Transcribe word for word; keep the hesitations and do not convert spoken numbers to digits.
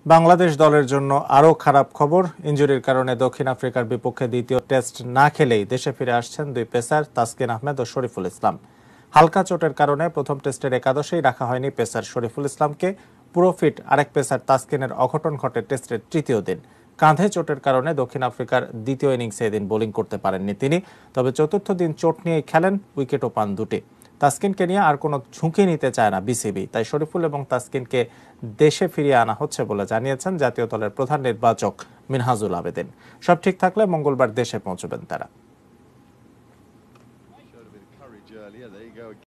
বাংলাদেশ দলের জন্য আরও খারাপ খবর। ইনজুরির কারণে দক্ষিণ আফ্রিকার বিপক্ষে দ্বিতীয় টেস্ট না খেলেই দেশে ফিরে আসছেন দুই পেসার তাসকিন আহমেদ ও শরীফুল ইসলাম। হালকা চোটের কারণে প্রথম টেস্টের একাদশেই রাখা হয়নি পেসার শরীফুল ইসলামকে। পুরো ফিট আরেক পেসার তাসকিনের অঘটন ঘটে টেস্টের তৃতীয় দিন। কাঁধে চোটের কারণে দক্ষিণ আফ্রিকার দ্বিতীয় ইনিংসে এদিন বোলিং করতে পারেননি তিনি। তবে চতুর্থ দিন চোট নিয়েই খেলেন, উইকেটও পান দুটি। তাসকিনকে নিয়ে আর কোনো ঝুঁকি নিতে চায় না বিসিবি, তাই শরীফুল এবং তাসকিনকে দেশে ফিরিয়ে আনা হচ্ছে বলে জানিয়েছেন জাতীয় দলের প্রধান নির্বাচক মিনহাজুল আবেদিন। সব ঠিক থাকলে মঙ্গলবার দেশে পৌঁছবেন তারা।